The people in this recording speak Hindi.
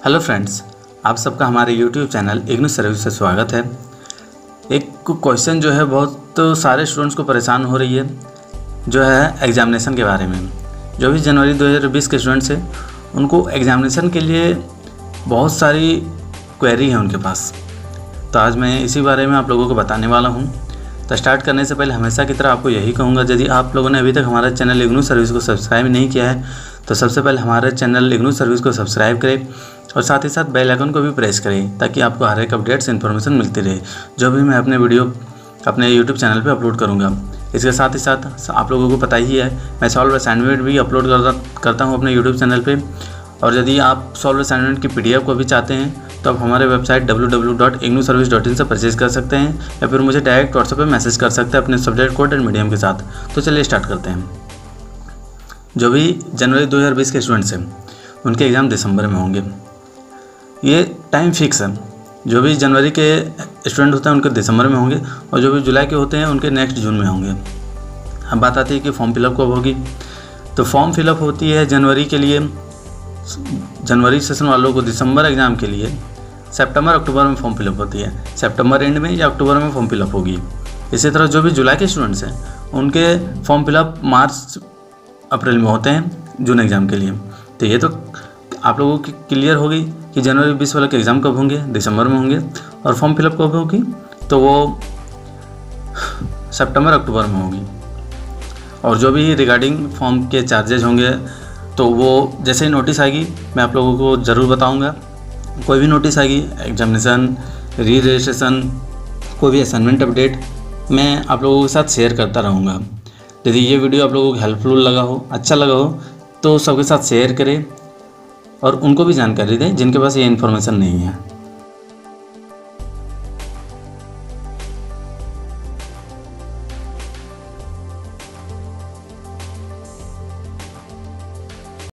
हेलो फ्रेंड्स, आप सबका हमारे यूट्यूब चैनल इग्नू सर्विस से स्वागत है। एक क्वेश्चन जो है बहुत सारे स्टूडेंट्स को परेशान हो रही है, जो है एग्ज़ामिनेशन के बारे में। जो भी जनवरी 2020 के स्टूडेंट्स हैं उनको एग्ज़ामिनेशन के लिए बहुत सारी क्वेरी है उनके पास। तो आज मैं इसी बारे में आप लोगों को बताने वाला हूँ। तो स्टार्ट करने से पहले हमेशा की तरह आपको यही कहूँगा, यदि आप लोगों ने अभी तक हमारा चैनल इग्नू सर्विस को सब्सक्राइब नहीं किया है तो सबसे पहले हमारे चैनल इग्नू सर्विस को सब्सक्राइब करें और साथ ही साथ बेल आइकन को भी प्रेस करें ताकि आपको हर एक अपडेट्स इन्फॉर्मेशन मिलती रहे जो भी मैं अपने वीडियो अपने यूट्यूब चैनल पे अपलोड करूँगा। इसके साथ ही साथ आप लोगों को पता ही है मैं सॉल्व असाइनमेंट भी अपलोड करता हूँ अपने यूट्यूब चैनल पे। और यदि आप सॉल्व असाइनमेंट की PDF को भी चाहते हैं तो आप हमारे वेबसाइट www.ignuservice.in से परचेज कर सकते हैं या फिर मुझे डायरेक्ट व्हाट्सएप पे मैसेज कर सकते हैं अपने सब्जेक्ट कोड एंड मीडियम के साथ। तो चलिए स्टार्ट करते हैं। जो भी जनवरी 2020 के स्टूडेंट्स हैं उनके एग्ज़ाम दिसंबर में होंगे, ये टाइम फिक्स है। जो भी जनवरी के स्टूडेंट होते हैं उनके दिसंबर में होंगे और जो भी जुलाई के होते हैं उनके नेक्स्ट जून में होंगे। अब बात आती है कि फॉर्म फिलअप कब होगी। तो फॉर्म फिलअप होती है जनवरी के लिए, जनवरी सेशन वालों को दिसंबर एग्ज़ाम के लिए सितंबर अक्टूबर में फॉर्म फिलअप होती है। सितंबर एंड में या अक्टूबर में फॉर्म फिलअप होगी। इसी तरह जो भी जुलाई के स्टूडेंट्स हैं उनके फॉर्म फिलअप मार्च अप्रैल में होते हैं जून एग्ज़ाम के लिए। तो ये तो आप लोगों की क्लियर होगी कि जनवरी 20 वाले के एग्ज़ाम कब होंगे, दिसंबर में होंगे, और फॉर्म फिलअप कब होगी तो वो सितंबर अक्टूबर में होगी। और जो भी रिगार्डिंग फॉर्म के चार्जेज होंगे तो वो जैसे ही नोटिस आएगी मैं आप लोगों को ज़रूर बताऊंगा। कोई भी नोटिस आएगी, एग्जामिनेशन, री रजिस्ट्रेशन, कोई भी असाइनमेंट अपडेट, मैं आप लोगों के साथ शेयर करता रहूँगा। यदि ये वीडियो आप लोगों को हेल्पफुल लगा हो, अच्छा लगा हो तो सबके साथ शेयर करें और उनको भी जानकारी दें जिनके पास ये इन्फॉर्मेशन नहीं है।